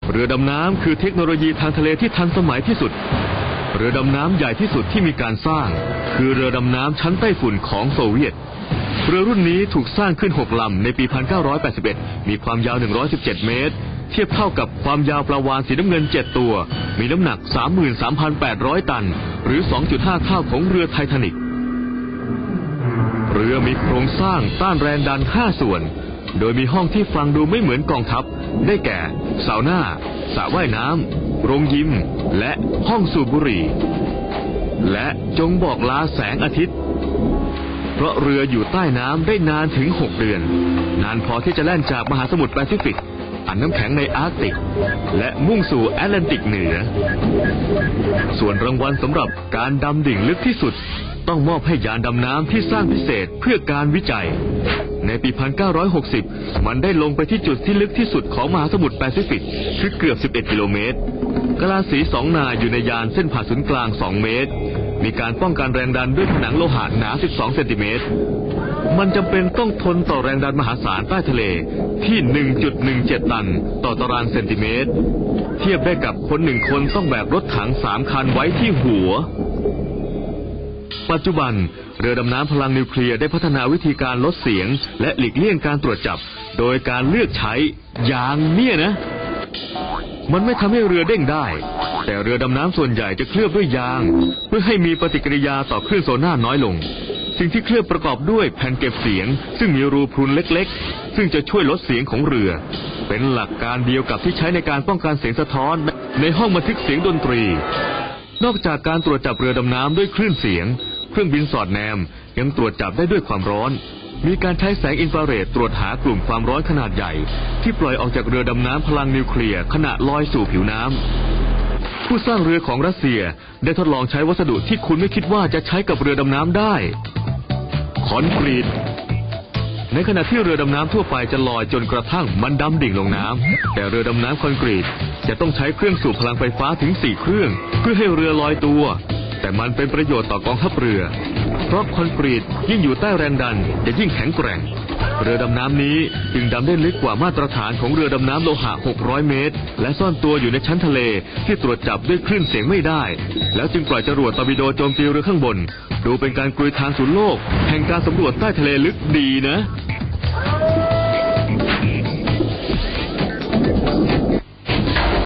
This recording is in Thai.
เรือดำน้ำคือเทคโนโลยีทางทะเลที่ทันสมัยที่สุดเรือดำน้ำใหญ่ที่สุดที่มีการสร้างคือเรือดำน้ำชั้นใต้ฝุ่นของโซเวียตเรือรุ่นนี้ถูกสร้างขึ้น6ลำในปี 1981 มีความยาว 117 เมตรเทียบเท่ากับความยาวปลาวาฬสีน้ำเงิน7ตัวมีน้ำหนัก 33,800 ตันหรือ 2.5 เท่าของเรือไททานิกเรือมีโครงสร้างต้านแรงดัน5ส่วนโดยมีห้องที่ฟังดูไม่เหมือนกองทัพได้แก่ซาวน่าสระว่ายน้ำโรงยิมและห้องสูบบุหรี่และจงบอกลาแสงอาทิตย์เพราะเรืออยู่ใต้น้ำได้นานถึง6เดือนนานพอที่จะแล่นจากมหาสมุทรแปซิฟิกอันน้ำแข็งในอาร์กติกและมุ่งสู่แอตแลนติกเหนือส่วนรางวัลสำหรับการดำดิ่งลึกที่สุดต้องมอบให้ยานดำน้ำที่สร้างพิเศษเพื่อการวิจัยในปี 1960 มันได้ลงไปที่จุดที่ลึกที่สุดของมหาสมุทรแปซิฟิกคือเกือบ11กิโลเมตรกะลาสี2นาอยู่ในยานเส้นผ่าศูนย์กลาง2เมตรมีการป้องกันแรงดันด้วยผนังโลหะหนา12เซนติเมตรมันจำเป็นต้องทนต่อแรงดันมหาศาลใต้ทะเลที่ 1.17 ตันต่อตารางเซนติเมตรเทียบได้กับคน1คนต้องแบกรถถัง3คันไว้ที่หัวปัจจุบันเรือดำน้ำพลังนิวเคลียร์ได้พัฒนาวิธีการลดเสียงและหลีกเลี่ยงการตรวจจับโดยการเลือกใช้ยางเนี่ยนะมันไม่ทำให้เรือเด้งได้แต่เรือดำน้ำส่วนใหญ่จะเคลือบด้วยยางเพื่อให้มีปฏิกิริยาต่อคลื่นโซน่าน้อยลงสิ่งที่เคลือบประกอบด้วยแผ่นเก็บเสียงซึ่งมีรูพรุนเล็กๆซึ่งจะช่วยลดเสียงของเรือเป็นหลักการเดียวกับที่ใช้ในการป้องกันเสียงสะท้อนในห้องบันทึกเสียงดนตรีนอกจากการตรวจจับเรือดำน้ำด้วยคลื่นเสียงเครื่องบินสอดแนมยังตรวจจับได้ด้วยความร้อนมีการใช้แสงอินฟราเรดตรวจหากลุ่มความร้อนขนาดใหญ่ที่ปล่อยออกจากเรือดำน้ำพลังนิวเคลียร์ขณะลอยสู่ผิวน้ำผู้สร้างเรือของรัสเซียได้ทดลองใช้วัสดุที่คุณไม่คิดว่าจะใช้กับเรือดำน้ำได้คอนกรีตในขณะที่เรือดำน้ำทั่วไปจะลอยจนกระทั่งมันดำดิ่งลงน้ำแต่เรือดำน้ำคอนกรีตจะต้องใช้เครื่องสูบพลังไฟฟ้าถึง4เครื่องเพื่อให้เรือลอยตัวแต่มันเป็นประโยชน์ต่อกองทัพเรือเพราะคอนกรีตยิ่งอยู่ใต้แรงดันจะยิ่งแข็งแกร่งเรือดำน้ำนี้จึงดำได้ลึกกว่ามาตรฐานของเรือดำน้ำโลหะ600เมตรและซ่อนตัวอยู่ในชั้นทะเลที่ตรวจจับด้วยคลื่นเสียงไม่ได้แล้วจึงปล่อยจรวดตอร์ปิโดโจมตีเรือข้างบนดูเป็นการกลุยทางสู่โลกแห่งการสำรวจใต้ทะเลลึกดีนะ